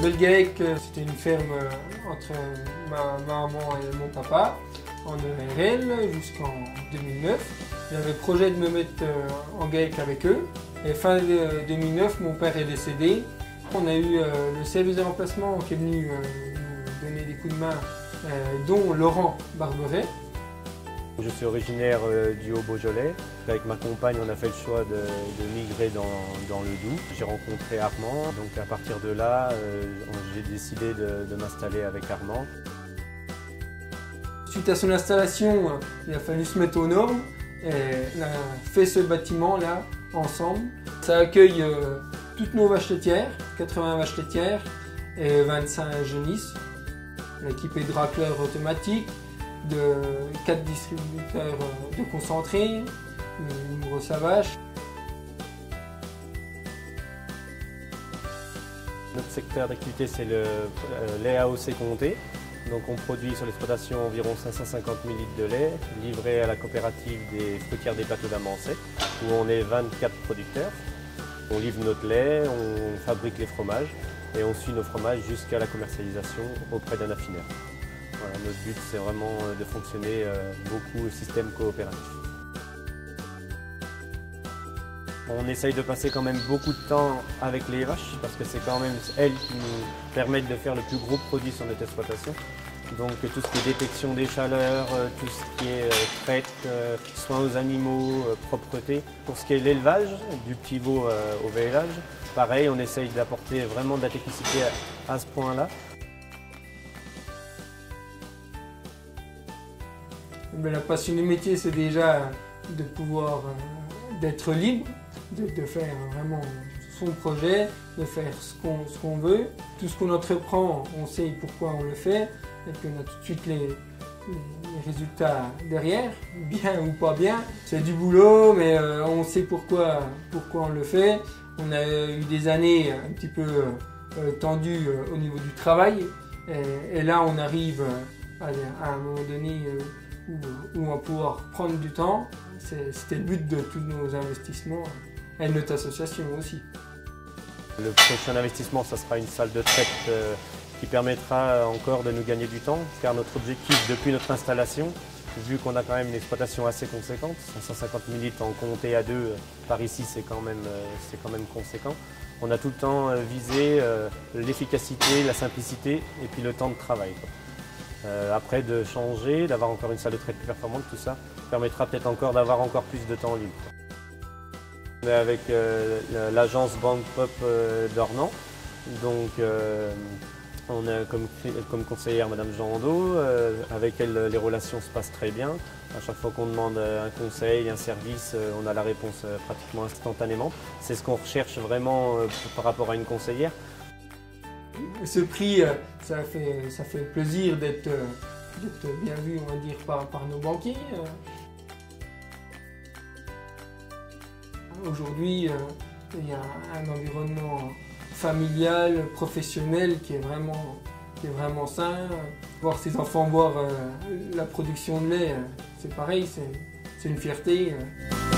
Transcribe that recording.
Belgaec, c'était une ferme entre ma maman et mon papa en ERL jusqu'en 2009. J'avais le projet de me mettre en GAEC avec eux. Et fin 2009, mon père est décédé. On a eu le service de remplacement qui est venu nous donner des coups de main, dont Laurent Barberet. Je suis originaire du Haut-Beaujolais. Avec ma compagne, on a fait le choix de migrer dans le Doubs. J'ai rencontré Armand, donc à partir de là, j'ai décidé de m'installer avec Armand. Suite à son installation, il a fallu se mettre aux normes et on a fait ce bâtiment-là ensemble. Ça accueille toutes nos vaches laitières, 80 vaches laitières et 25 génisses. L'équipe est de racleurs automatiques, de 4 distributeurs de concentrés, une grosse à vache. Notre secteur d'activité, c'est le lait AOC comté. Donc on produit sur l'exploitation environ 550 000 litres de lait, livré à la coopérative des fruitières des plateaux d'Amancet, où on est 24 producteurs. On livre notre lait, on fabrique les fromages et on suit nos fromages jusqu'à la commercialisation auprès d'un affineur. Voilà, notre but, c'est vraiment de fonctionner beaucoup au système coopératif. On essaye de passer quand même beaucoup de temps avec les vaches parce que c'est quand même elles qui nous permettent de faire le plus gros produit sur notre exploitation. Donc tout ce qui est détection des chaleurs, tout ce qui est traite, soins aux animaux, propreté. Pour ce qui est l'élevage, du petit veau au vélage, pareil, on essaye d'apporter vraiment de la technicité à ce point-là. La passion du métier, c'est déjà de pouvoir d'être libre, de faire vraiment son projet, de faire ce qu'on veut. Tout ce qu'on entreprend, on sait pourquoi on le fait, et puis on a tout de suite les résultats derrière, bien ou pas bien. C'est du boulot, mais on sait pourquoi on le fait. On a eu des années un petit peu tendues au niveau du travail, et là on arrive à un moment donné où on va pouvoir prendre du temps. C'était le but de tous nos investissements et de notre association aussi. Le prochain investissement, ça sera une salle de traite qui permettra encore de nous gagner du temps, car notre objectif depuis notre installation, vu qu'on a quand même une exploitation assez conséquente, 550 000 litres en comté à 2 par ici, c'est quand même conséquent. On a tout le temps visé l'efficacité, la simplicité et puis le temps de travail. Après de changer, d'avoir encore une salle de traite plus performante, tout ça permettra peut-être encore d'avoir encore plus de temps libre. On est avec l'agence Banque Pop d'Ornans, donc on a comme conseillère Madame Jean Ando, avec elle les relations se passent très bien. À chaque fois qu'on demande un conseil, un service, on a la réponse pratiquement instantanément. C'est ce qu'on recherche vraiment par rapport à une conseillère. Ce prix, ça fait plaisir d'être bien vu, on va dire, par nos banquiers. Aujourd'hui, il y a un environnement familial, professionnel qui est vraiment sain. Voir ses enfants boire la production de lait, c'est pareil, c'est une fierté.